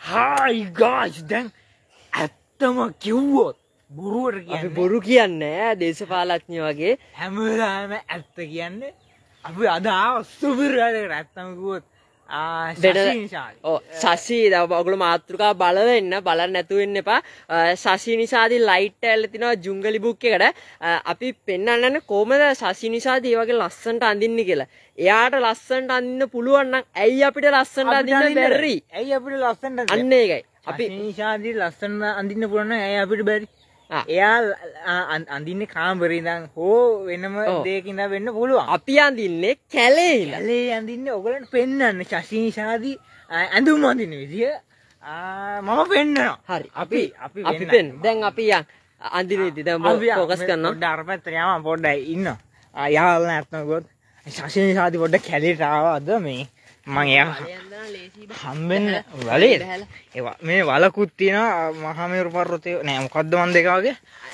Hi guys, දැන් ඇත්තම කිව්වොත් බොරුවට කියන්නේ. අපි බොරු කියන්නේ නෑ දේශපාලඥයෝ වගේ. හැම වෙලාවෙම ඇත්ත කියන්නේ. අපි අද ආව සුපිරියට ඇත්තම කිව්වොත් ශෂි නිෂාදි. ඔව් ශෂි ඔයගොල්ලෝ මාතෘකා බලන්න නැතුව ඉන්න එපා. ශෂි නිෂාදි ලයිට් ඇල්ල තිනවා ජුංගලි බුක් එකට. අපි පෙන්නන්නන්නේ කොහමද ශෂි නිෂාදි මේ වගේ ලස්සනට අඳින්නේ කියලා. එයාට ලස්සනට අඳින්න පුළුවන් නම් ඇයි අපිට ලස්සනට අඳින්න බැරි? ඇයි අපිට ලස්සනට අන්න ඒකයි. අපි නිෂාදි ලස්සනට අඳින්න පුළුවන් නම් ඇයි අපිට බැරි? එයා අඳින්නේ කාමරේ ඉඳන් හෝ වෙනම දෙයකින් ඉඳන් වෙන්න පුළුවන්. අපි අඳින්නේ කැලේ ඉඳන්. කැලේ අඳින්නේ ඔයගලන්ට පෙන්වන්න ශෂි නිෂාදි ඇඳුම් අඳින විදිය මම පෙන්නනවා. හරි. අපි පෙන්න. දැන් අපි අඳින විදිය දැන් ફોකස් කරනවා. පොඩ්ඩක් අර පැත්තට යම පොඩ්ඩක් ඉන්න. යාළුවා නැත්නම් ගොත් ශෂි නිෂාදි පොඩ්ඩක් කැලේට ආවා අද මේ මම එයා හම්බෙන්න වලේද ඒවා මේ වලකුත් තියෙනවා මහා මේරු පර්වතය නෑ මොකද්ද මන් දෙක වගේ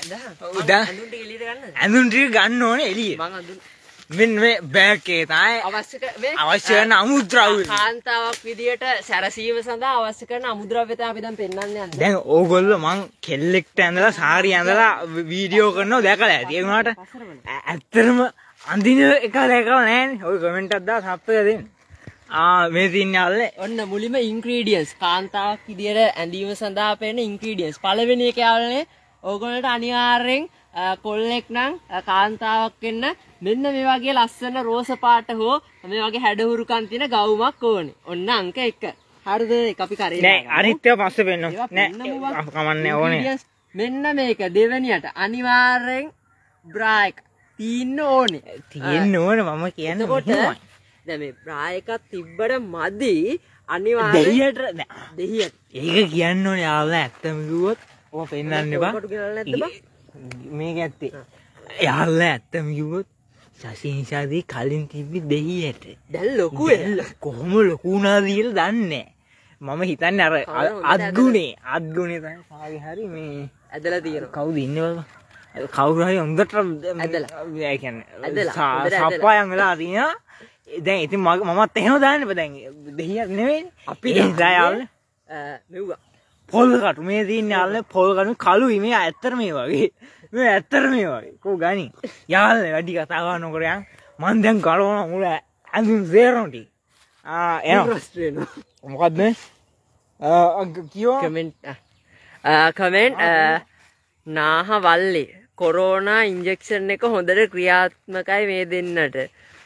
ඇඳුම් ටික ගන්න ඕනේ එළියේ මෙන්න මේ බෑග් එකේ තමයි අවශ්‍ය කරන අමුද්‍රව්‍ය කාන්තාවක් විදියට සැරසීම සඳහා අවශ්‍ය කරන අමුද්‍රව්‍ය තමයි අපි දැන් පෙන්වන්න යන්නේ. දැන් ඕගොල්ලෝ මං කෙල්ලෙක්ට ඇඳලා සාරි ඇඳලා වීඩියෝ කරනවා දැකලා ඇති. ඒ වුණාට ඇත්තටම අඳින එක දැකලා නෑනේ. ඔය කමෙන්ට් එකක් දාලා සප් එක දෙන්න. මේ තියන්නේ අල්ලේ ඔන්න මුලින්ම ඉන්ග්‍රීඩියන්ට්ස් කාන්තාවක් විදියට ඇඳීම සඳහා පෙන්න ඉන්ග්‍රීඩියන්ට්ස් පළවෙනි එක යාළුවනේ ඕගොල්ලන්ට අනිවාර්යෙන් කොල්ලෙක් නම් කාන්තාවක් වෙන්න මෙන්න මේ වගේ ලස්සන රෝස පාට හෝ මේ වගේ හැඩහුරුකම් තියෙන ගවුමක් ඕනේ. ඔන්න අංක 1. හරිද? ඒක අපි කරේ නෑ අනිත් ඒවා පස්සේ පෙන්නමු. නෑ කමන්නේ ඕනේ. මෙන්න මේක දෙවෙනියට අනිවාර්යෙන් බ්‍රා එක තියෙන්න ඕනේ. තියෙන්න ඕනේ මම කියන්නේ කොහොමද? දැන් මේ බ්‍රා එකක් තිබ්බට මදි අනිවාර්යෙන් දෙහියට ඒක කියන්න ඕනේ යාළුවා ඇත්තම කිව්වොත් ඔය පෙන්නන්න එපා මේක ඇත්තේ යාළුවා ඇත්තම කිව්වොත් ශෂි නිෂාදි කලින් තිබ්බි දෙහියට දැන් ලොකු කොහොම ලොකු වුණාද කියලා දන්නේ මම හිතන්නේ අර අත්ගුණේ තමයි කාගේ හරි මේ ඇදලා තියෙනවා කවුද ඉන්නවද කවුරු හරි හොඳට ඇදලා ඒ කියන්නේ සප්පායන් වෙලා තියෙනවා දැන් ඉතින් මමත් එහෙම දාන්න බෑ දැන් දෙහියක් නෙවෙයි අපි දායාවල මෙව්වා පොල් කටු මේ තියන්නේ යාළුවනේ පොල් කටු කළුයි මේ ඇත්තට මේ වගේ මේ ඇත්තට මේ වගේ කෝ ගනි යාළුවනේ වැඩි කතා කරන නොකර යන් මං දැන් ගලවන මුල ඇඳුම් සේරම ටික එනවා මොකද්ද කියෝ කමෙන්ට් නාහ වල්ලේ කොරෝනා ඉන්ජෙක්ෂන් එක හොඳට ක්‍රියාත්මකයි මේ දෙන්නට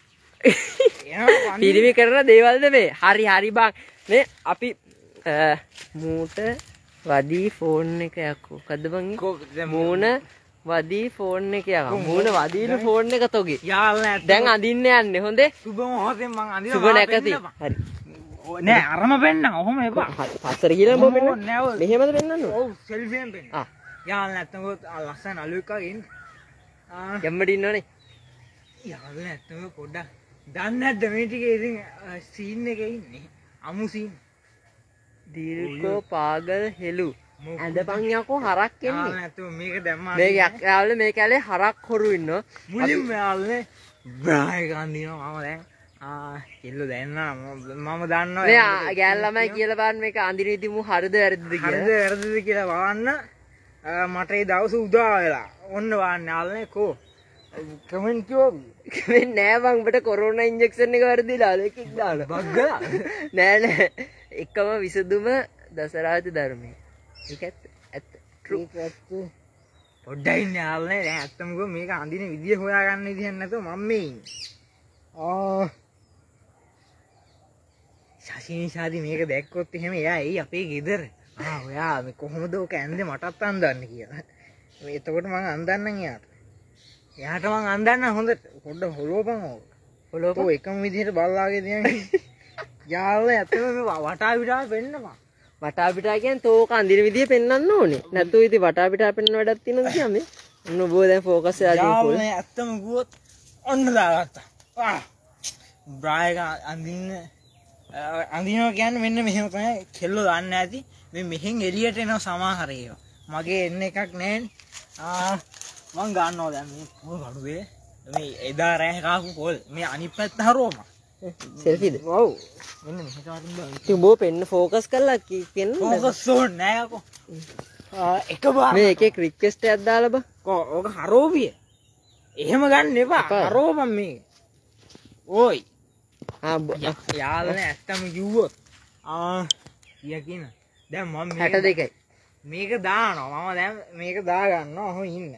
පිරිමි කරන දේවල්ද මේ හරි බං මේ අපි මූට වදී ෆෝන් එක යකෝ මොකද්ද බං මූණ වදී ෆෝන් එක යකෝ මූණ වදීන ෆෝන් එක තෝගේ යාළුවා දැන් අඳින්න යන්නේ හොඳේ සුබ මොහොතෙන් මං අඳිනවා සුබ නැකති හරි නෑ අරම පෙන්න ඔහොම එපා පස්සට ගිහලා මොකද පෙන්නන්නේ මෙහෙමද පෙන්නන්නේ ඔව් සෙල්ෆියෙන් පෙන්න යාළුවා නැත්තම් ලස්සන අලුවෙක් වගේ ඉන්න යම්මඩ ඉන්නවනේ යාළුවා නැත්තම් පොඩ්ඩක් දන්නේ නැද්ද මේ ටිකේ ඉතින් සීන් එකේ ඉන්නේ අමු සීන් දීර්ඝ පාගල් හෙළු ඇඳපන් යකෝ හරක් එන්නේ නැතුව මේක දැම්මා මේක යාළුවනේ මේ කැලේ හරක් හොරු ඉන්නවා මුලින්ම යාළුවනේ බ්‍රා එක අඳිනවා මම දැන් එල්ල දැන්නා මම දන්නවා මේ ගෑල් ළමයි කියලා බලන්න මේක අඳින ඉදි මු හරිද වැරදිද කියලා බලන්න මට ඒ දවස් උදා වෙලා ඔන්න බලන්න යාළුවනේ කෝ කමෙන්ට් කිව්ව කමෙන්ට් නෑ බං උඹට කොරෝනා ඉන්ජෙක්ෂන් එක වැරදිලා එකෙක් දාලා බග්ගලා නෑ එකම විසඳුම දසරාජ ධර්මයේ ඒක ඇත්ත ට්‍රූ පොඩ්ඩයි ඉන්න යාළුවනේ දැන් ඇත්තම කිව්ව මේක අඳින විදිය හොයාගන්න විදියක් නැතුව මම මේ ඉන්නේ ශෂි නිෂාදි මේක දැක්කොත් එහෙම එයා එයි අපේ ගෙදර ඔයා මේ කොහොමද ඔක ඇන්දේ මටත් අන්දන්න කියලා එතකොට මං අන්දන්නම් එයාට මං අන්දන්න හොඳට පොඩ්ඩ හොලෝපන් හොලෝපෝ එකම විදිහට බල්ලාගේ තියන්නේ යාළුවා ඇත්තම මේ වටා පිටා පෙන්නපන් වටා පිටා කියන්නේ තෝක අඳින විදිය පෙන්වන්න ඕනේ නැත්නම් ඉතින් වටා පිටා පෙන්වන්න වැඩක් තියෙනවද කියන්නේ ඔන්න ඔබ දැන් ફોකස් එකක් දාලා යාළුවා ඇත්තම ගුවොත් ඔන්න දාගත්තා බ්‍රා එක අඳිනවා කියන්නේ මෙන්න මෙහෙම තමයි කෙල්ලෝ දන්නේ නැති මේ මෙහෙන් එළියට එනවා සමහර ඒවා මගේ එන්න එකක් නැහැ මං ගන්නවා දැන් මේ පොල් කඩුවේ මේ එදා රෑ කාපු පොල් මේ අනිත් පැත්ත හරවම සෙල්ෆිද? ඔව්. මෙන්න මෙහෙට වටින් බා. ඉතින් උඹ පෙන්න ફોකස් කරලා පෙන්න. ෆෝකස් ඕනේ නෑ අකෝ. එක බා. මේ එකෙක් රික්වෙස්ට් එකක් දාලා බා. ඕක හරෝපිය. එහෙම ගන්න එපා. හරෝපම් මේ. ඕයි. යාළුවනේ ඇත්තම කිව්වොත් කියන දැන් මම 62යි. මේක දානවා. මම දැන් මේක දා ගන්නවා. ඔහොම ඉන්න.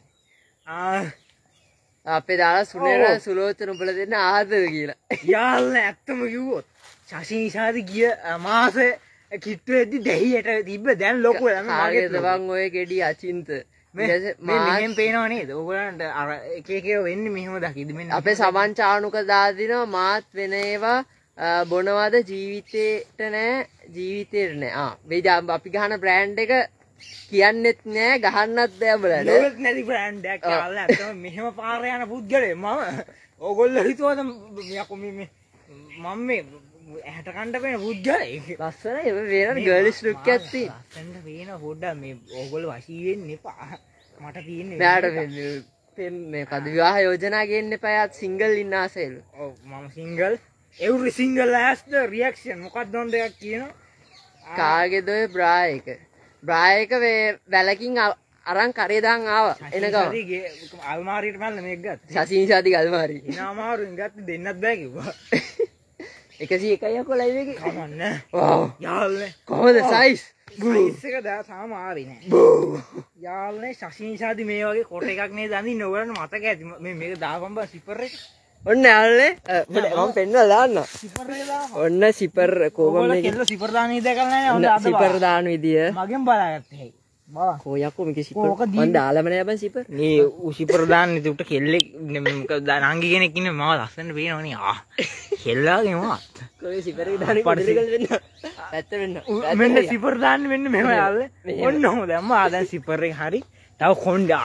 අපේ දාලා සුනේර සුලෝචන උඹලා දෙන්න ආදර කියලා. යාළුවනේ ඇත්තම කිව්වොත් ශෂි නිෂාදි ගිය මාසේ කිට්ටුවේදී දෙහියට තිබ්බ දැන් ලොකු මගේ දවන් ඔය ගෙඩි අචින්ත මෙහෙම පේනව නේද? ඕගොල්ලන්ට අර එක එක වෙන්නේ මෙහෙම දකිද? මෙන්න අපේ සමන් චානුක දාදිනවා මාත් වෙන ඒවා බොනවද ජීවිතේට නෑ ජීවිතේට නෑ. මේ අපි ගහන බ්‍රෑන්ඩ් එක කියන්නෙත් නෑ ගහන්නත් බෑ බලන්න. ලෝකෙත් නැති බ්‍රෑන්ඩ් එකක් කියලා අතම මෙහෙම පාර යන පුද්ගලෙ මම ඕගොල්ලෝ හිතුවද යකෝ මේ මම මේ ඇහැට කණ්ඩ පේන පුද්ගලෙක්. ලස්සනයි වෙන ගර්ල්ස් ලුක් එකක් තියෙන. ලස්සනට පේන පොඩ්ඩක් මේ ඕගොල්ලෝ වශී වෙන්න එපා. මට තියෙන්නේ මෙයාට මේ කද විවාහ යෝජනා ගේන්න එපා. යාත් සිංගල් ඉන්න ආසෙලු. ඔව් මම single. every single has the reaction. මොකක්ද මොන දෙයක් කියනවා? කාගේද ඔය බ්‍රා එක? බ්‍රා එක වැලකින් අරන් කරේ දාන් ආවා. එනකම. අල්මාරියට මල්ල මේක ගත්තා. ශෂි නිෂාදි අල්මාරිය. ඉනා අමාරුවෙන් ගත්ත දෙන්නත් බෑ කිව්වා. 101යි අකෝ ලයිව් එකේ. කමන්නේ. වව්. යාළුවනේ. කොහොමද සයිස්? සයිස් එක දා තාම ආවේ නෑ. යාළුවනේ ශෂි නිෂාදි මේ වගේ කොට එකක් නේද අඳින්නේ. ඔයගොල්ලන්ට මතක ඇති. මේ දාපන් බා සිපර් එක. ඔන්න යාළුවනේ මම පෙන්නලා දාන්න. සිපර් එක දාපන්. ඔන්න සිපර් කොහොමද මේක? කෙල්ල සිපර් දාන විදිය කරලා නෑ. ඔන්න අද සිපර් දාන විදිය. මගෙන් බලාගත්තේ. බා කෝ යකෝ මේක සිපර්. මන් දාලම නෑ බං සිපර්. මේ සිපර් දාන්නේ උට කෙල්ලෙක් නංගි කෙනෙක් ඉන්නේ මාව ලස්සනට පේනවනේ. කෙල්ලාගේ මාත්. කොයි සිපර් එක දාන්නේ කොහෙද වෙන්න. පැත්ත වෙන්න. මෙන්න සිපර් දාන්නේ මෙන්න මෙහෙම යාළුවේ. ඔන්න ඔහොම දැම්මා. දැන් සිපර් එක හරි. තව කොණ්ඩා.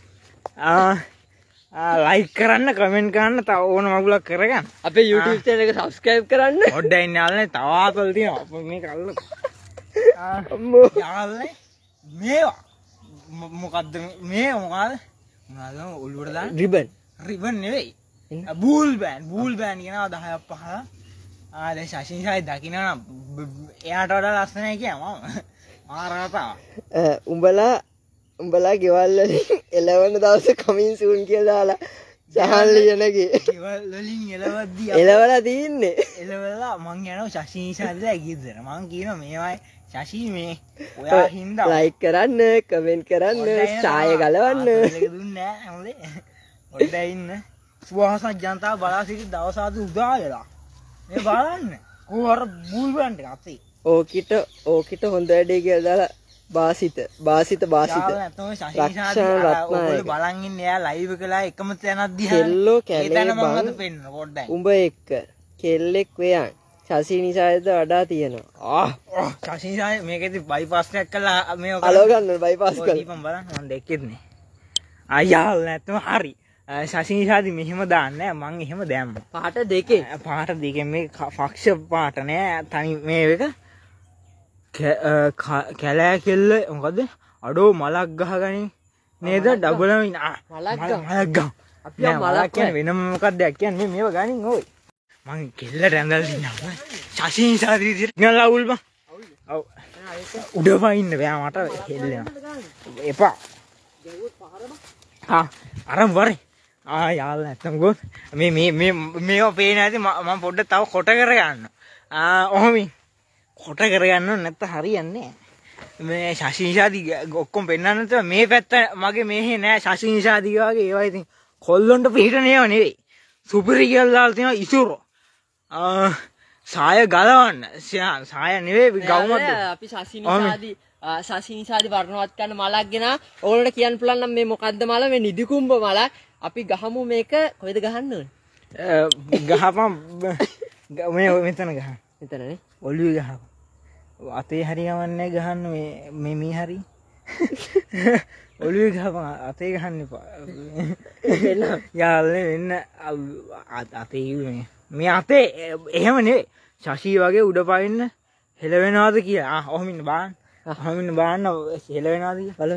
ලයික් කරන්න, කමෙන්ට් කරන්න, තව ඕන මගුලක් කරගන්න. අපේ YouTube channel එක subscribe කරන්න. පොඩ්ඩක් ඉන්න යාළුවනේ. තව ආතල් තියෙනවා. මේක අල්ලමු. යාළුවනේ මේවා මොකද්ද මේ මොකද්ද ඔළුවට දාන්න රිබන් නෙවෙයි බූල් බෑන් කියනවා 10ක් 15 දැන් ශෂි නිෂාදි දකින්න එයාට වඩා ලස්සනයි කියනවා මාරාතා උඹලා ගෙවල් වලින් එළවන දවසේ කමින් සූන් කියලා දාලා සහන් ලියනගේ ගෙවල් වලින් එළවද්දී එළවලා තින්නේ එළවලා මං යනවා ශෂි නිෂාදිලා ගිහින් මං කියනවා මේවයි ශෂි මේ ඔයා හින්දා ලයික් කරන්න කමෙන්ට් කරන්න ඡාය ගලවන්න ඒක දුන්නේ නැහැ හැමෝලේ ඔඩ ඉන්න සුවහසක් ජනතාව බලා සිටි දවස් ආද උදා වෙලා මේ බලන්න කොහොර බූල් බෑන්ඩ් එක අතේ ඕකිට හොඳ වැඩේ කියලා දාලා බාසිත නැත්නම් ශෂි නිෂාදි ඔයගොල්ලෝ බලන් ඉන්නේ එයා ලයිව් එකලා එකම තැනක් දිහා කෙල්ලෝ කැලේ මම අද පෙන්න පොඩ්ඩයි උඹ එක්ක කෙල්ලෙක් වයන් ශෂි නිෂාදිට වඩා තියෙනවා. ශෂි නිෂාදි මේකෙදි බයිපාස් එකක් කළා මේ අලෝ ගන්න බයිපාස් කළා. දීපම් බලන්න මම දෙක්කෙත් නේ. අයියාල් නැත්නම් හරි. ශෂි නිෂාදි මෙහෙම දාන්නේ මං එහෙම දැම්මා. පාට දෙකේ. පාට දෙකෙන් මේ ෆක්ෂ පාට නෑ තනි මේ එක කැලෑ කෙල්ල මොකද අඩෝ මලක් ගහගනි නේද ඩබල් මින් මලක් ගහ. අපි මලක් කියන්නේ වෙනම මොකක්ද කියන්නේ මේව ගනින් ඕයි. මං කෙල්ලට ඇඳලා දිනවා. ශෂි නිෂාදි විදියට නලා අවුල් බං. ඔව්. උඩ වයින්න බෑ මට හෙල්ලෙනවා. එපා. අරන් වරේ. යාළුවා නැත්තම් ගොස් මේව පේන ඇති මම පොඩ්ඩක් තව කොට කරගන්න. ඔහොම කොට කරගන්න නැත්නම් හරියන්නේ නෑ. මේ ශෂි නිෂාදි ඔක්කොම පෙන්නන්න නැත්නම් මේ පැත්ත මගේ මෙහෙ නෑ ශෂි නිෂාදි වගේ ඒවා ඉතින් කොල්ලොන්ට පිටින ඒවා නෙවෙයි. සුපිරි කියලා දාලා තියෙනවා ඉසුරෝ. සාය ගලවන්න සාය නෙවෙයි ගවුමක් අපි ශෂි නිෂාදි වර්ණවත් කරන මලක් ගෙන ඕගොල්ලන්ට කියන්න පුළුවන් නම් මේ මොකද්ද මල මේ නිදිකුඹ මලක් අපි ගහමු මේක කොහෙද ගහන්න ඕනේ ගහපම් මේ මෙතන ගහන්න මෙතනනේ ඔළුවේ ගහපම් අතේ හරි ගමන්නේ ගහන්න මේ මේ හරි ඔළුවේ ගහපම් අතේ ගහන්න එපා වෙන්න යාළුවනේ වෙන්න අතේ මේ අතේ එහෙම නෙවෙයි ශෂි වගේ උඩ පයින්න හෙලවෙනවද කියලා ඔහොම ඉන්න බලන්න ඔහොම ඉන්න බලන්න හෙලවෙනවද කියලා බලන්න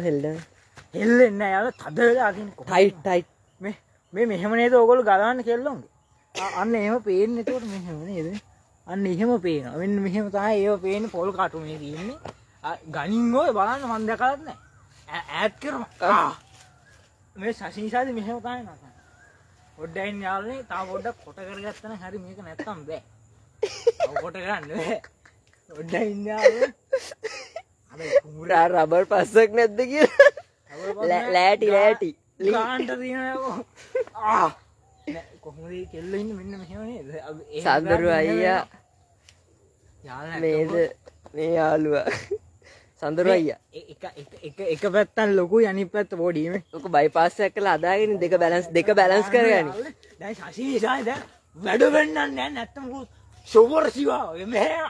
හෙල්ලෙන්නේ නැහැ යාළුවා තද වෙලා තියෙන ටයිට් මේ මෙහෙම නේද ඕගොල්ලෝ ගලවන්න කෙල්ලොන්ගේ අන්න එහෙම පේන්නේ එතකොට මෙහෙම නේද? අන්න එහෙම පේනවා. මෙන්න මෙහෙම තමයි ඒව පේන්නේ පොල් කටුනේ තියෙන්නේ. ගණින් ඔය බලන්න මම දැකලත් නැහැ. ඈඩ් කරනවා. මේ ශෂි නිෂාදි මෙහෙම තමයි නටන්නේ. පොඩ්ඩක් ඉන්න යාළුවනේ තාම පොඩ්ඩක් කොට කරගත්තා නම් හරි මේක නැත්තම් බෑ. කොට කරන්න බෑ. පොඩ්ඩක් ඉන්න යාළුවනේ. කුමුරා රබර් පස්සක් නැද්ද කියලා. ලෑටි. ගාන්ට තියෙනවා. කොහොමද මේ කෙල්ල ඉන්නේ මෙන්න මෙහෙම නේද? සඳරු අයියා. මේද මේ යාළුවා. සඳරු අයියා. එක පැත්තක් ලොකුයි අනිත් පැත්ත පොඩි නේ. ඔක බයිපාස් එකක් කරලා අදාගෙන දෙක බැලන්ස් කරගන්න. දැන් ශෂි නිෂාදි දැන් වැඩ වෙන්නන්නේ නැහැ නැත්තම් ෂෝවර් සිවා මෙහෙම.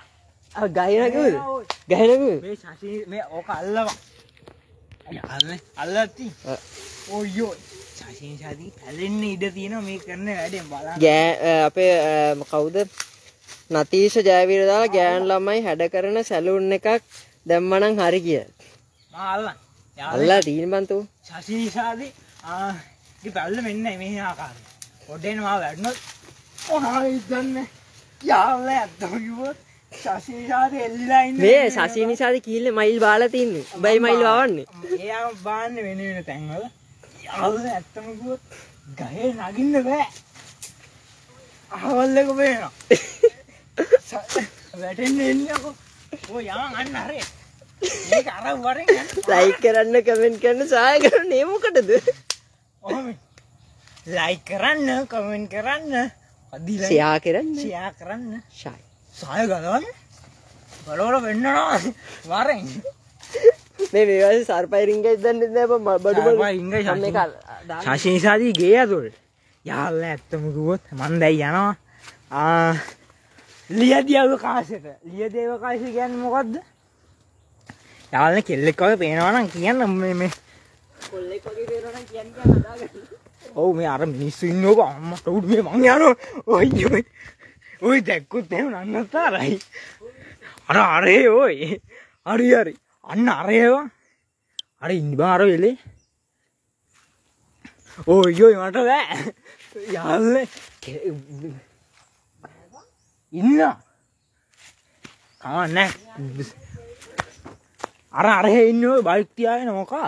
ගහනකෝ. මේ ශෂි මේ ඕක අල්ලවා. අල්ලත්ති. ඔයෝ ශෂි නිෂාදි පැලෙන්න ඉඩ තියෙනවා මේ කරන වැඩෙන් බලන්න. අපේ කවුද? නතීෂ ජයවීර දාලා ගෑන් ළමයි හැඩ කරන සැලූන් එකක් දැම්මනම් හරි කියලා. මම අල්ලන්. අල්ලා දීන බන්තෝ. ශෂි නිෂාදි ගේ පැල්ල මෙන්න මේ ආකාරය. පොඩ්ඩේන මාව වැඩනොත් මොනවද දන්නේ? යාළුවා ඇත්තම කිව්වොත් ශෂි නිෂාදි එල්ලිලා ඉන්නේ. මේ ශෂි නිෂාදි කීල්ලේ මයිල් බාලා තින්නේ. උඹයි මයිල් වවන්නේ. එයා බාන්නේ වෙන තැන්වල. යාළුවා ඇත්තම කිව්වොත් ගහේ නගින්න බෑ. අහවල් එක පේනවා. වැටෙන්නේ එන්නකො. ඔය යමන් අන්න හරි. මේක අර වරෙන් යන්න. ලයික් කරන්න කමෙන්ට් කරන්න සහාය කරන්න ඒ මොකටද? ඔහොම. ලයික් කරන්න කමෙන්ට් කරන්න. අදිලා ෂෙයා කරන්න. සහාය ගලවන්න. බලවල වෙන්නනවා වරෙන්. මේ වගේ සර්පයි රින්ගයි දන්නේ නැහැ බඩු සර්පයි රින්ගයි මේක ශෂි නිෂාදි ගේ ඇතුළේ. යාළුවා ඇත්තම කිව්වොත් මන් දැන් යනවා. ලියදියව කාශයට. ලියදියව කාශය කියන්නේ මොකද්ද? යාළුවනේ කෙල්ලෙක් වගේ පේනවා නම් කියන්න මේ කොල්ලෙක් වගේ පේනවා නම් කියන්නේ හදාගන්න. ඔව් මේ අර මිනිස්සු ඉන්නෝක අම්මට උඩ මේ මං යනවා. ඔය දැක්කොත් එහෙම නන්නතරයි. අරේ ඔය. හරි. අන්න අරේවා. අර ඉන්න බා අර වෙලේ. ඔය මට බෑ. යාළුවනේ ඉන්න. කවන්නේ. අරේ ඉන්නේ ඔය බයික් තියාගෙන මොකක්ද?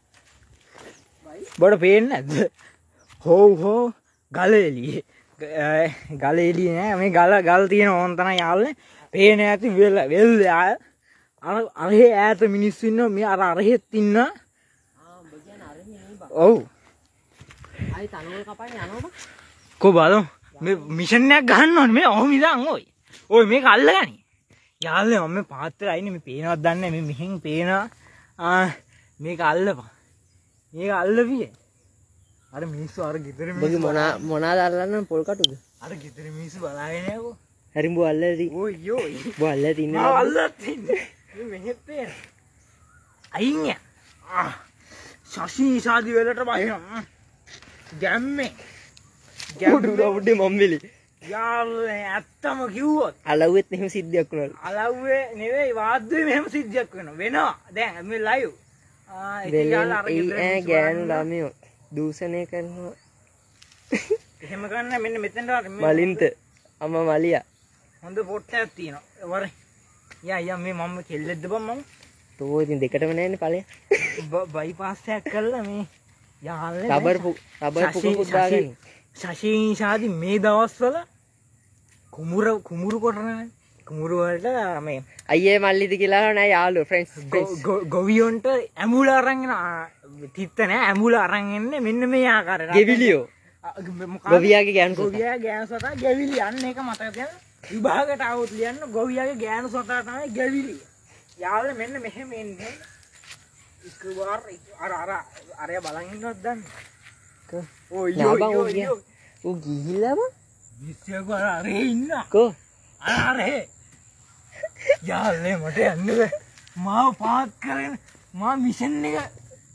බඩ පේන්නේ නැද්ද? හෝ ගලෙලියේ. ගලෙලිය නෑ මේ ගල් තියෙන ඕන තරම් යාළුවනේ. පේන්නේ නැති වෙල් ආය. අරේ ඈත මිනිස්සු ඉන්නවා මේ අරහෙත් ඉන්නවා. උඹ කියන්නේ අරේ නේ බා. ඔව්. ආයි තනවල කපන්න යනවා. කො බලමු. මේ මිෂන් එකක් ගන්න ඕනේ මේ ඔහොම ඉඳන් ඔය. ඔය මේක අල්ලගනි. යාළුවනේ මම මේ පාත්‍රය අයිනේ මේ පේනවත් දන්නේ මේ මෙහෙන් පේනවා. මේක අල්ලපන්. මේක අල්ලපියේ. අර මිනිස්සු අර ගෙදර මිනිස්සු මොනවාද අල්ලන්න පොල් කටුද? අර ගෙදර මිනිස්සු බලාගෙන යකෝ. හරි උඹ අල්ලලා ඔයෝ. උඹ අල්ලලා තින්නේ. මම අල්ලලා තින්නේ. මේ මෙහෙත් පේන. අයින් ය. ශෂි නිෂාදි වලට බහිනවා. ගැම්මේ. උඩුඩේ මම්මිලි. යාළුවනේ ඇත්තම කිව්වොත් අලව්වෙත් මෙහෙම සිද්ධියක් වුණා. අලව්වේ නෙවෙයි වාද්දුවේ මෙහෙම සිද්ධියක් වෙනවා. වෙනවා. දැන් මේ ලයිව්. ඉතින් යාළුවා අර ගෙදර ගෑනු ළමයෝ දූෂණය කරනවා. එහෙම කරන්න මෙන්න මෙතෙන්ට මලින්ත අම්මා මලියා. හොඳ පොට්ටයක් තියෙනවා. වරේ. යා මේ මම කෙල්ලෙක්ද බං මම? තෝ ඉතින් දෙකටම නැන්නේ ඵලය. බයිපාස් එකක් කරලා මේ යාළුවනේ රබර් පුකුත් දාගෙන. ශෂි නිෂාදි මේ දවස්වල කුමුරු කොටනනේ. කුමුරු වලට මේ අයියේ මල්ලිද කියලා නෑ යාළුවෝ ෆ්‍රෙන්ඩ්ස්. ගොවියොන්ට ඇඹුල අරන් එන තිත්ත නෑ ඇඹුල අරන් එන්නේ මෙන්න මේ ආකාරයට. ගෙවිලියෝ. ගොවියාගේ ගෑනු සතා. ගොවියාගේ ගෑනු සතා ගෙවිලි යන්න එක මතක තියන්න. විභාගයට આવුත් ලියන්න ගොවියාගේ ගෑනු සතා තමයි ගෙවිලි. යාළුවනේ මෙන්න මෙහෙම එන්නේ. ඉක්වාර අර බලන් ඉන්නවද දන්නේ? ඔයෝ ඌ ගිහිල්ලාම මිස්සෙක් අරේ ඉන්න. කෝ අරේ යාළුවනේ මට යන්න බෑ. මාව පාත් කරගෙන මා මිෂන් එක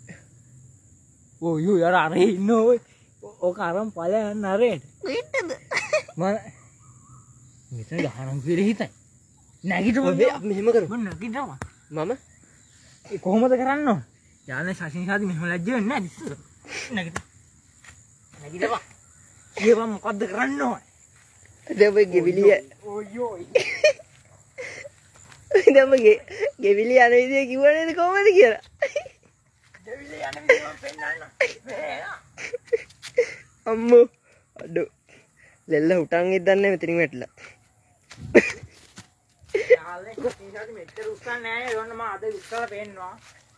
ඔයෝ අරේ ඉන්න ඔය. ඕක අරන් ඵලයන් අරේට. කොහෙටද? මම මෙතන ගහනම් කියලා හිතයි. නැගිටමු මෙහෙම කරමු. මම නැගිටම. මම ඒ කොහොමද කරන්න ඕන? යාළුවනේ ශෂි නිෂාදි මෙහෙම ලැජ්ජ වෙන්නේ නැහැ ඉස්සර. නැගිට. නැගිටපන්. කියපන් මොකද්ද කරන්න ඕන? දැන් ඔය ගෙවිලිය ඔයෝ දැන් ඔය ගෙවිලිය යන විදිය කිව්ව නේද කොහමද කියලා ගෙවිලි යන විදිය මම පෙන්නන්න අම්මෝ අඩෝ දෙල්ල උටන් ඉදන්නේ මෙතනින් වැටලා යාළුවේ ඉතින් මෙච්චර උස්සන්නේ නැහැ ඒවන්න මම අද උස්සලා පෙන්නවා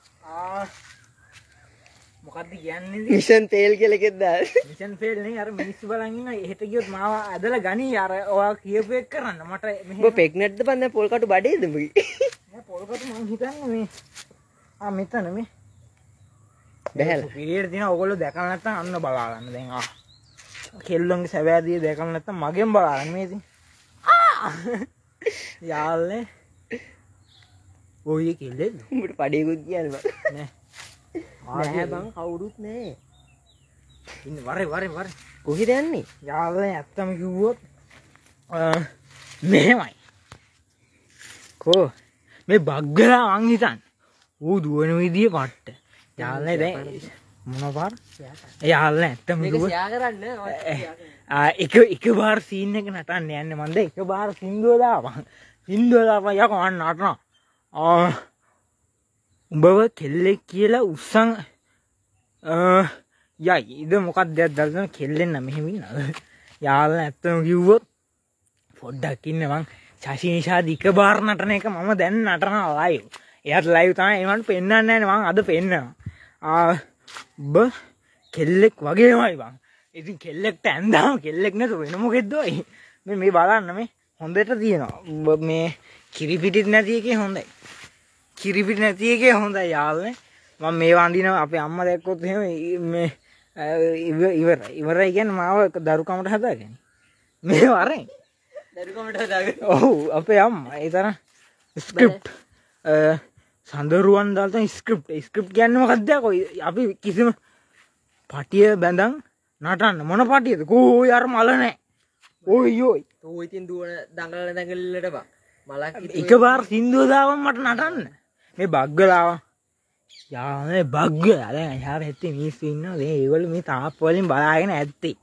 මොකද්ද කියන්නේ මිෂන් ෆේල් කියලා එකෙක් දාලා මිෂන් ෆේල් නේ අර මිනිස්සු බලන් ඉන්න එහෙට ගියොත් මාව ඇදලා ගනි අර ඔයා කියපු එක කරන්න මට මෙහෙම ඔබ පෙක්නට්ද බන් දැන් පොල් කටු බඩේද උඹගේ නෑ පොල්කට මම හිතන්නේ මේ මෙතන මේ බැහැලා පිරියට දින ඔයගොල්ලෝ දැකලා නැත්නම් අන්න බලා ගන්න දැන් කෙල්ලොන්ගේ සැවෑදියේ දැකලා නැත්නම් මගෙන් බලා ගන්න මේ ඉතින් යාළුවේ ඔය කෙල්ලෙද උඹට පඩේකුත් කියන්නේ නෑ නෑ බං කවුරුත් නෑ ඉන්න වරේ කොහෙද යන්නේ යාළුවේ ඇත්තම කිව්වොත් මෙහෙමයි කෝ මේ බග්ගලා මං හිතන්නේ ඌ දුවන විදිය පට්ට යාළුවේ දැන් මොන පාර යාළුවේ ඇත්තම කිව්වොත් එක බාර සීන් එක නටන්න යන්නේ මන්ද එක බාර සින්දුව දාපන් යකෝ මන් නටනවා උඹව කෙල්ලෙක් කියලා උස්සන් යයි ඉද මොකක්ද දැල්දන කෙල්ලෙන්න මෙහෙම ඉන්නද යාළුවා ඇත්තම කිව්වොත් පොඩ්ඩක් ඉන්න මං ශෂි නිෂාදි එක බාර නටන එක මම දැන් නටනවා ලයිව් එයාට ලයිව් තමයි ඒවට පෙන්වන්නේ නැහැ මං අද පෙන්නවා ඔබ කෙල්ලෙක් වගේමයි බං ඉතින් කෙල්ලෙක්ට ඇඳාම කෙල්ලෙක් නැතුව වෙන මොකෙද්ද ඔය මේ බලන්න මේ හොඳට තියෙනවා මේ කිරිපිටිත් නැති එකේ හොඳයි කිරිපිට නැති එකේ හොඳයි යාළුවේ මම මේ වඳිනවා අපේ අම්මා දැක්කොත් එහෙම මේ ඉවරයි කියන්නේ මාව දරුකමට හදාගෙන මේ වරෙන් දරුකමට හදාගෙන ඔව් අපේ අම්මා ඒ තරම් ස්ක්‍රිප්ට් සඳරුවන් දාලා ස්ක්‍රිප්ට් කියන්නේ මොකක්ද අපි කිසිම පටිය බැඳන් නටන්න මොන පටියද කෝ යාර මල නැහැ ඔයෝයි තෝ ඉතින් දුවන දඟලට බං මලක් එකපාර සින්දුව දාවම මට නටන්න මේ බග්ගලාව යානේ බග්ගලා දැන් යාර හැත්තේ මිනිස්සු ඉන්නවා දැන් ඒගොල්ලෝ මේ තාප්ප වලින් බලාගෙන ඇත්තේ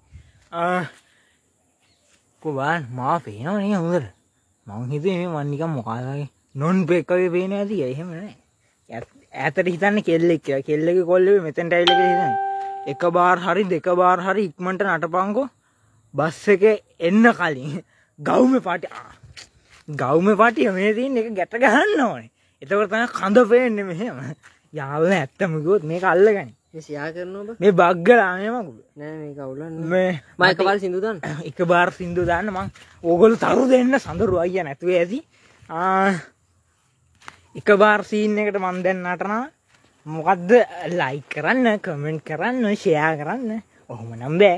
කොබන් මා පේනව නේ හොඳට මං හිතුවේ මේ මන් නිකන් මොකද වගේ නොන් බේක් වගේ පේන ඇති එහෙම නෑ ඈතට හිතන්නේ කෙල්ලෙක් කියලා කෙල්ලගේ කොල්ලේ මෙතෙන්ට ඇවිල්ලා කියලා හිතන්නේ එක බාර හරි දෙක බාර හරි ඉක්මනට නටපන්කෝ බස් එකේ එන්න කලින් ගවුමේ පාටිය මේ තියෙන එක ගැට ගහන්න ඕනේ. එතකොට තමයි කඳ පේන්නේ මෙහෙම. යාළුවා ඇත්තම කිව්වොත් මේක අල්ලගනි. මේ ෂෙයා කරනවා බං. මේ බග්ගලා නේ මගුල. නෑ මේක අවුලන්නේ. මේ මම එකපාර සින්දු දාන්න. එකපාර සින්දු දාන්න මං ඕගොල්ලෝ තරු දෙන්න සඳරු අයියා නැතුව ඇති. එකපාර සීන් එකට මං දැන් නටනවා. මොකද්ද ලයික් කරන්න, කමෙන්ට් කරන්න, ෂෙයා කරන්න. ඔහොම නම් බෑ.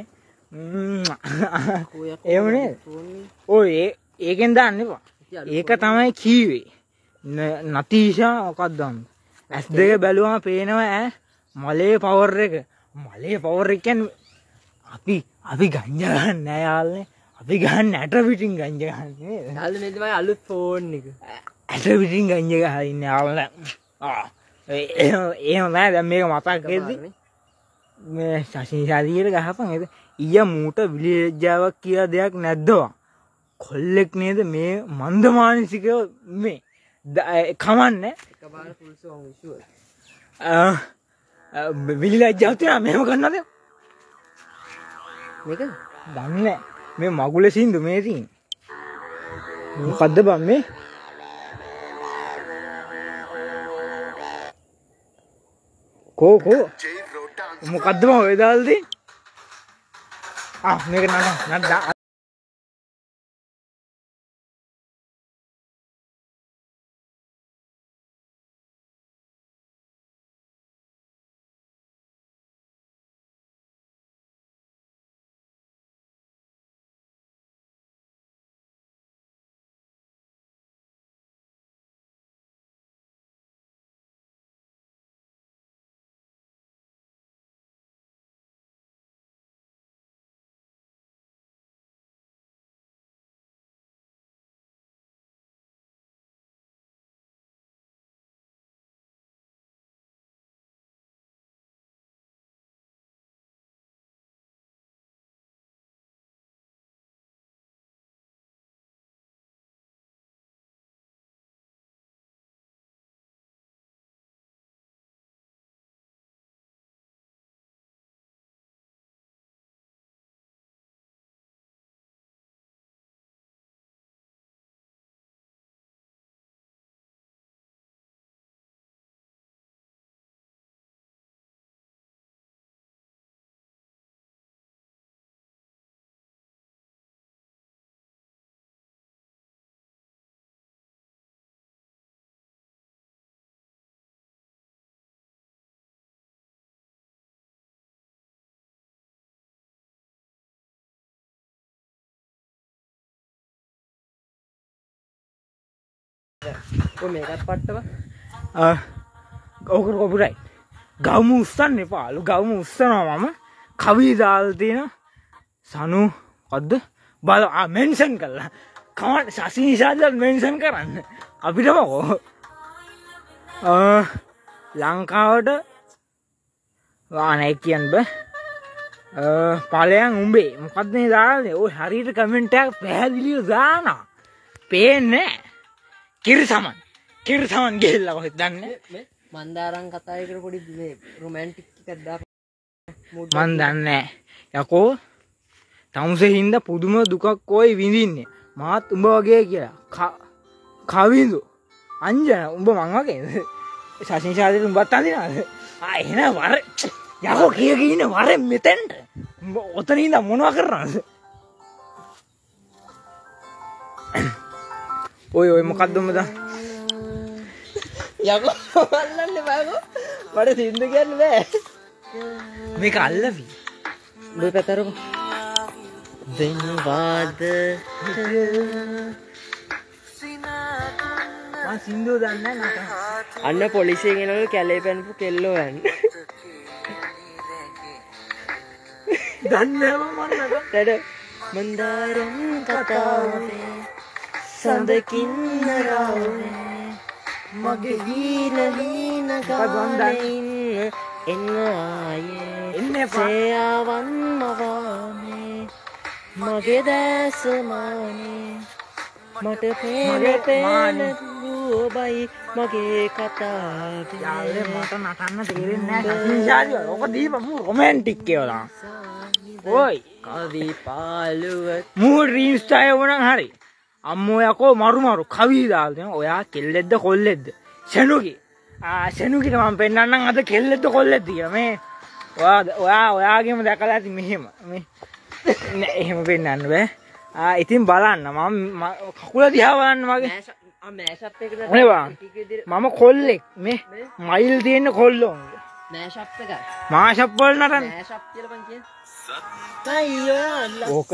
එහෙම නේද? ඔය ඒකෙන් දාන්න එපා. ඒක තමයි කීවේ. නතීෂා මොකක්ද දාන්න. ඇස් දෙක බැලුවම පේනවා ඈ මලේ පවර් එක. මලේ පවර් එක කියන්නේ අපි ගංජා ගන්න නෑ යාළුවනේ. අපි ගන්න ඇට පිටින් ගංජා ගන්න නේද? යාළුවනේ මේ තමයි අලුත් ෆෝන් එක. ඇට පිටින් ගංජා ගහලා ඉන්නේ යාළුවනේ. එහෙම නෑ දැන් මේක මතක් වෙද්දි මේ ශෂි නිෂාදියට ගහපන් ඒක ඊය මූට විලිජ්ජාවක් කියලා දෙයක් නැද්දවා කොල්ලෙක් නේද මේ මන්දමානසික මේ කමන්නේ එකපාර ෆුල් සෝන් විෂුවල් විලිජ්ජාව තියන මෙහෙම කරනවද මේක දන්නේ මේ මගුල සින්දු මේ තියෙන මොකද්ද බං මේ කෝ මොකද්ද මම ඔය දාලා තියෙන්නේ මේක නඩ ඔය මේකත් පට්ටව. ඕක කොපුරයි. ගවුම උස්සන්න එපාලු. ගවුම උස්සනවා මම. කවි දාලා තියෙන සනු මොකද්ද? බල මෙන්ෂන් කළා. කමන්න ශෂි නිෂාදට මෙන්ෂන් කරන්න. අපිට මොකෝ? ලංකාවට වානේ කියන්න බෑ. ඵලයන් උඹේ මොකද්ද මේ දාන්නේ? ඔය හරියට කමෙන්ට් එකක් පැහැදිලිව දානවා. පේන්නේ නැහැ. කිරිසමන් ගිහිල්ලා කොහෙද දන්නේ? මේ මන්දාරම් කතා කරලා පොඩි මේ රොමැන්ටික් එකක් දාපන්. මන් දන්නේ නැහැ. යකෝ තමුසේ හින්දා පුදුම දුකක් කොයි විඳින්නේ. මාත් උඹ වගේ කියලා. කවිඳු අංජන උඹ මං වගේද? ශෂි නිෂාදට උඹත් අඳිනවද? එහෙනම් වර යකෝ කීයක ඉන්නේ වරෙන් මෙතෙන්ට. උඹ ඔතන ඉඳන් මොනවා කරනවද? ඔය මොකද්ද උඹ දා? යකෝ අල්ලන්න බෑකෝ. මට සින්දු කියන්න බෑ. මේක අල්ලවි. මේ පැතරකෝ. වෙනවාද මං සින්දු දන්නේ නැහැ. අන්න පොලිසියෙන් එනවලු කැලේ පැනපු කෙල්ලෝ යන්නේ. දන්නේ මම නේද? මන්දාරම් කතාවේ සඳකින් නරාවේ මගේ හීන ගානේ එන්න ආයේ එන්නේ සේයාවන් මවානේ මගේ දැසමානේ මට පේන දුවබයි මගේ කතාවේ යාළුවේ මට නටන්න තේරෙන්නේ නැහැ. නිෂාදි ඔක දීපමු රොමැන්ටික් කියලා. ඔයි කවි පාළුව මූ ඩ්‍රීම්ස් ටයිල් වුණා හරි. අම්මෝ යකෝ මරු කවි දාලා දෙනවා. ඔයා කෙල්ලෙක්ද කොල්ලෙක්ද? ෂෙනුකි. ෂෙනුකිට මම පෙන්නන්නම් අද කෙල්ලෙක්ද කොල්ලෙක්ද කියලා. මේ ඔයාගේම දැකලා ඇති මෙහෙම. මේ නෑ එහෙම පෙන්නන්න බෑ. ඉතින් බලන්න මම කකුල දිහා බලන්න මගේ. මෑෂප් එකකට මම කොල්ලෙක් මේ මයිල් තියෙන කොල්ලෝ. මෑෂප් එකයි. මාෂප් වල නටන්න. මෑෂප් කියලා බං කියන්නේ. ඕක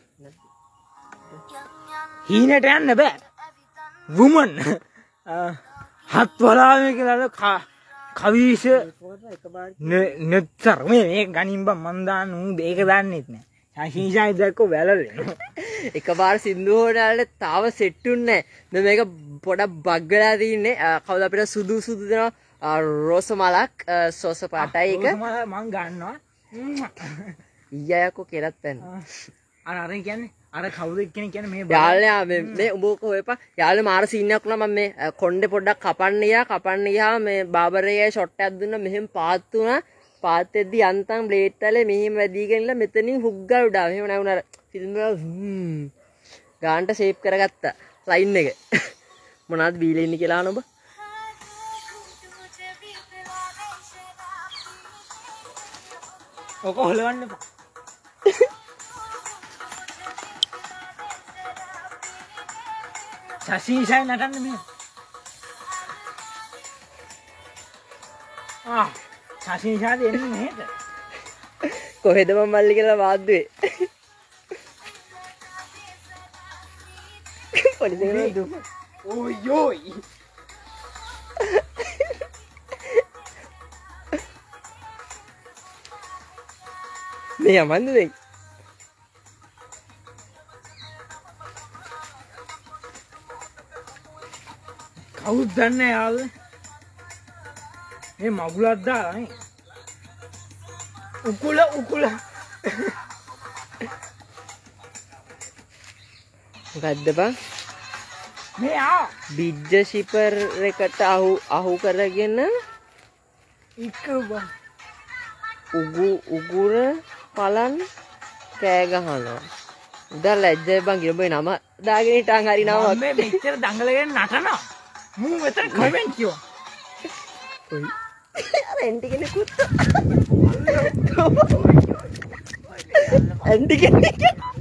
හීනට යන්න බෑ. වුමන් හත් වලාවේ කියලා කවිෂ නෙත්තර මේ ගනින් බං මන් දාන්න උන් ඒක දන්නෙත් නෑ. ශෂිනිෂායි දැක්කෝ වැළලෙනවා. එකපාර සින්දු හොරාලේ තාම සෙට්ුන්නේ නැහැ. මේක පොඩක් බග් වෙලා තින්නේ. කවුද අපිට සුදු දෙනවා රෝස මලක් සෝස පාටයි එක. මං ගන්නවා. ඊයයකෝ කෙලත් පැන්න. අර කියන්නේ අර කවුද කියන්නේ මේ යාළුවා මේ උඹ කොහෙපා යාළුවා මාර සීන් එකක් වුණා මම මේ කොණ්ඩේ පොඩ්ඩක් කපන්න ගියා මේ බාබරේ ෂොට් එකක් දුන්නා මෙහෙම පාත් වුණා. පාත්තෙද්දි යන්තම් බ්ලේඩ් තලේ මෙහිම වැදීගෙන ඉන්න මෙතනින් හුක් ගාලා උඩා මෙහෙම නැවුණා අර ෆිල්ම් වල ගාන්ට ෂේප් කරගත්තා ලයින් එක මොනවද බීලා ඉන්නේ කියලා අහන ඔබ ඔක හොලවන්න එපා ශෂිනිෂායි නටන්න මේ ශෂිනිෂාද එන්නේ නේද කොහෙද මම මල්ලි කියලා වාද්දුවේ පොඩි දුක ඔයෝයි මේ යමන්ද දෙයි කවුද දන්නේ යාළුවා මේ මගුලක් දාලා නේ උකුල මොකද්ද බං මේ බිජ්ජ ෂිපර් එකට අහු කරගෙන උගුර පලන් කෑ ගහනවා උදා ලැජ්ජයි බං ඉරබේ නම දාගෙන හිටන් හරි නම මේ මෙච්චර දඟලගෙන නටනවා මූ මෙතන කමෙන්ට් කියෝ ඔයි ඇන්ටි කෙනෙකුත් ඇන්ටි කෙනෙක්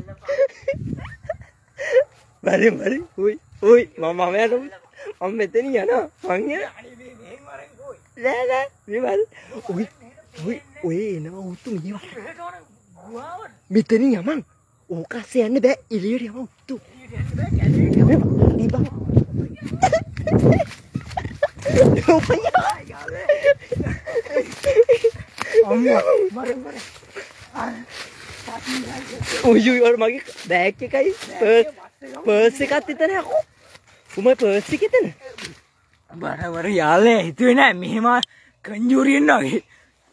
බරි ඔයි මම යනවා මම මෙතන යනවා මං යනවා නෑ මේ බල ඔය එනවා උතු මෙතන යමන් ඕකස්සේ යන්න බෑ එළියට යමන් උතු ඔය මගේ බෑග් එකයි පර්ස් එකත් එතන යකෝ. උඹේ පර්ස් එක එතන. බරවර යාළුවා හිතුවේ නෑ මෙහෙම කන්ජූරියෙන් වගේ.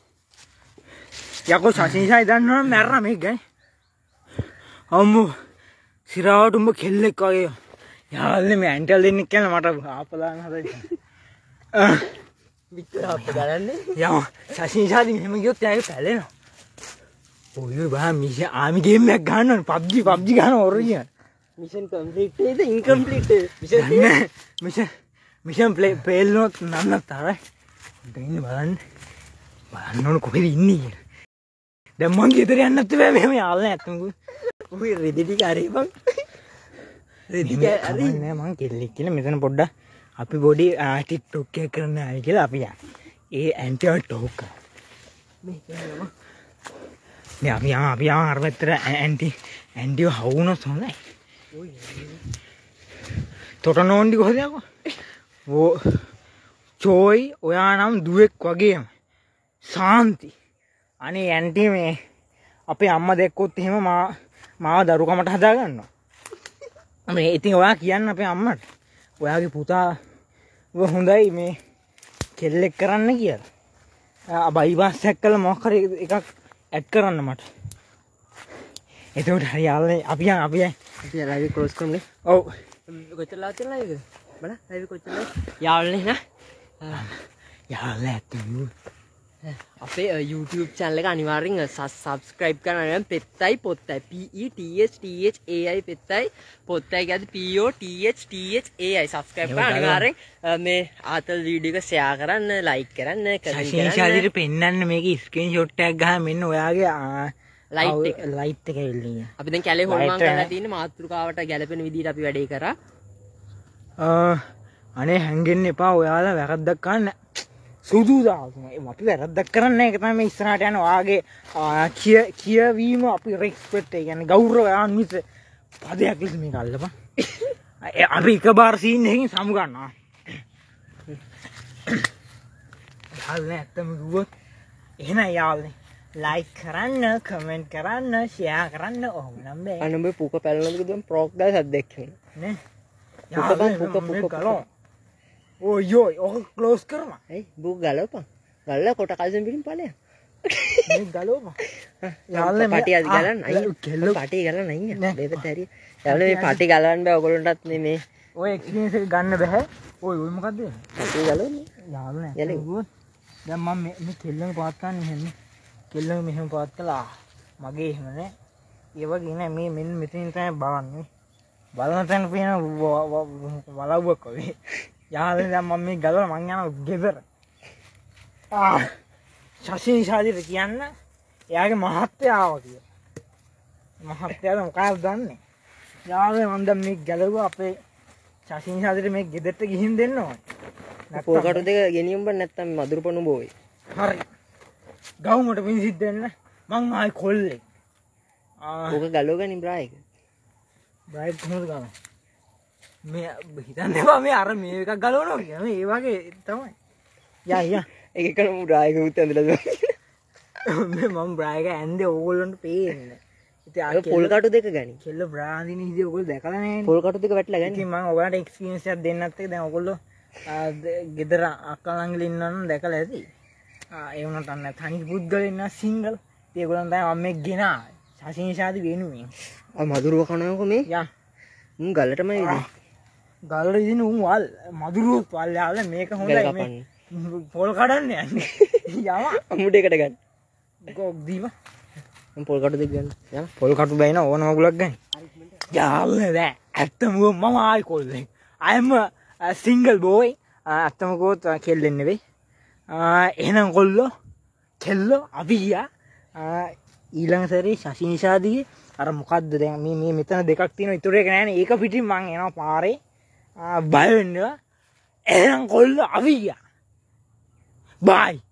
යකෝ ශෂිනිෂායි දන්නවනම් මැරෙනා මේක ගන්නේ. අම්මෝ සිරාවට උඹ කෙල්ලෙක් වගේ. යාළුවනේ මේ ඇන්ටල් දෙන්නෙක් කියලා මට ආපදාන හදලා. විතර අප ගලන්නේ. යම ශෂිනිෂාදී මෙහෙම ගියොත් එයාගේ පැලෙනවා. ඔය බා මිෂන් ආමි ගේම් එකක් ගන්න ඕනේ. PUBG ගන්න ඔරිජිනල්. මිෂන් කම්ප්ලීට් ඒද ඉන්කම්ප්ලීට් මිෂන් ෆේල් නොත් නන්නත් තරයි. ඉන්න බලන්න ඕන කොහෙද ඉන්නේ කියලා. දැන් මං ගෙදර යන්නත් බෑ මෙහෙම යාළුවා නැත්තම්. ඔය රෙදි ටික අරේ බං. රෙදි ටික අරේ නෑ මං කෙල්ලෙක් කියලා මෙතන පොඩ්ඩක් අපි බොඩි ටික්ටොක් එක කරන්න ආයි කියලා අපි යන්න. ඒ ඇන්ටි ටොක් කරා. මේ කියනවා නේ අපි අර පැත්තට ඇන්ටිව හවුනොත් හොඳයි. ඔය තොට නෝන්ඩි කොහොද යකෝ? ඕ චෝයි ඔයා නම් දුවෙක් වගේම සාන්ති. අනේ ඇන්ටි මේ අපේ අම්මා දැක්කොත් එහෙම මාව දරුකමට හදා ගන්නවා. මේ ඉතින් ඔයා කියන්න අපේ අම්මට ඔයාගේ පුතා හොඳයි මේ කෙල්ලෙක් කරන්න කියලා. බයිපාස් හැක් කළා මොකක් හරි එකක් ඇඩ් කරන්න මට. එතකොට හරි යාළුවනේ අපි ලයිව් ක්ලෝස් කරමුනේ. ඔව්. කොච්චර ලාත් වෙනවද ලයිව්? බලන්න ලයිව් කොච්චර ලාත්. යාළුවනේ නා. යාළුවා ඇත්තම අපේ YouTube channel එක අනිවාර්යෙන් subscribe කරන්න. පෙත්තයි පොත්තයි PETHTHAI පෙත්තයි පොත්තයි කියන්නේ POTHTHAI subscribe කරන්න අනිවාර්යෙන්. මේ ආතල් වීඩියෝ එක share කරන්න, like කරන්න, comment කරන්න. ශෂිනිෂාදිට පෙන්නන්න මේකේ ස්ක්‍රීන්ෂොට් එකක් ගහලා මෙන්න ඔයාගේ ලයිට් එක එල්ලීය. අපි දැන් කැලේ හොල්මන් කරලා තියෙන්නේ මාතෘකාවට ගැලපෙන විදිහට අපි වැඩේ කරා. අනේ හැංගෙන්න එපා ඔයාලා වැරද්දක් කරන්න. සුදුදාතුමා අපි වැරද්දක් කරන්න ඒක තමයි මේ ඉස්සරහට යන ඔයාගේ කියවීම අපි රෙස්පෙක්ට් ඒ කියන්නේ ගෞරවයාන්විත පදයක් ලෙස මේක අල්ලපන්. අපි එකපාර සීන් එකකින් සමු ගන්නවා. යාළුවනේ ඇත්තම කිව්වොත් එහෙනම් යාළුවනේ ලයික් කරන්න, කමෙන්ට් කරන්න, ෂෙයා කරන්න ඕම නම් බෑ. අන්න මේ පුක පැලනොත් කිව්වම ප්‍රොක් දාලා සද්දයක් එනවා. නේ. පුක ගලෝ. ඔයෝ ඔක ක්ලෝස් කරනවා. ඇයි බුක් ගලවපන්. ගල්ලා කොට කල්සම් පිටින් ඵලයක්. මේ ගලවපන්. යාළුවනේ පටි අද ගලන්න අයියා. පටි ගලන්න අයියා. දෙපැත්ත හරි. යාළුවනේ මේ පටි ගලවන්න බෑ ඔයගොල්ලන්ටත් මේ ඔය එක්ස්පීරියන්ස් එක ගන්න බෑ. ඔය මොකද්ද? පටි ගලවන්නේ. යාළුවනේ. දැන් මම මේ කෙල්ලම පාත් ගන්න ඉන්නේ. කෙල්ලම මෙහෙම පාත් කළා. මගේ එහෙම නෑ. ඒ වගේ නෑ මේ මෙන්න මෙතනින් තමයි බලන්නේ. බලන තැන පේන වලව්වක් වගේ. යාළුවනේ දැන් මම මේ ගලවලා මං යනවා ගෙදර. ශෂිනිෂාදිට කියන්න එයාගේ මහත්තයා ආවා කියලා. මහත්තයාද මොකක්ද දන්නේ? යාළුවනේ මම දැන් මේ ගලවුවා අපේ ශෂිනිෂාදිට මේ ගෙදරට ගිහින් දෙන්න ඕනේ. පොල්කටු දෙක ගෙනියමු බං නැත්තම් මදුරු පොණු බෝයි. හරි. ගවුමට මිනිසිට දෙන්න මං ආයි කොල්ලෙක්. ඕක ගලවගනින් බ්‍රායික. බ්‍රයිට් කොහොමද ගලවන්නේ? මේ හිතන්නේ බා මේ අර මේ එකක් ගලවනවා කියලා. මේ ඒ වගේ තමයි. යා ඒක එකම බ්‍රායික උත් ඇඳලා දුන්නා. මේ මම බ්‍රායික ඇඳේ ඕගොල්ලන්ට පේන්නේ. ඉතින් අර පොල්කටු දෙක ගනි. කෙල්ල බ්‍රාඳින හිදී ඕගොල්ලෝ දැකලා නැහැ නේ. පොල්කටු දෙක වැටලා ගනි. ඉතින් මම ඔයාලට එක්ස්පීරියන්ස් එකක් දෙන්නත් එක දැන් ඕගොල්ලෝ ගෙදර අක්කා ළඟ ඉන්නවා නම් දැකලා ඇති. ඒ වුණාට අන්න තනි පුද්ගලෙ ඉන්න සිංගල්. ඉතින් ඒගොල්ලන් තමයි මම මේ ගෙනා ශෂිනිෂාදි වෙනුවෙන්. මදුරුව කනකො මේ. යා. මුන් ගලටමයි ඉන්නේ. ගලට ඉදින් උන් වල් මදුරුව වල් යාල මේක හොඳයි මේ පොල් කඩන්න යන්නේ. යම අමුඩේකට ගන්න. කොක් දීම. මම පොල් කටු දෙක ගන්න. යන්න. පොල් කටු බැින ඕන මගුලක් ගන්න. යාළුවනේ දැන් ඇත්තම මම ආයි කොල්ලෙක්. I'm a single boy. ඇත්තම කෝත් කෙල්ලෙන් නෙවෙයි. එහෙනම් කොල්ලෝ කෙල්ලෝ අපි ගියා. ඊළඟ සැරේ ශෂිනිෂාදිගේ අර මොකද්ද දැන් මේ මෙතන දෙකක් තියෙනවා ඉතුරු එක නෑනේ. ඒක පිටින් මං එනවා පාරේ. බය වෙන්න. එහෙනම් කොල්ලෝ අපි ගියා. බයි.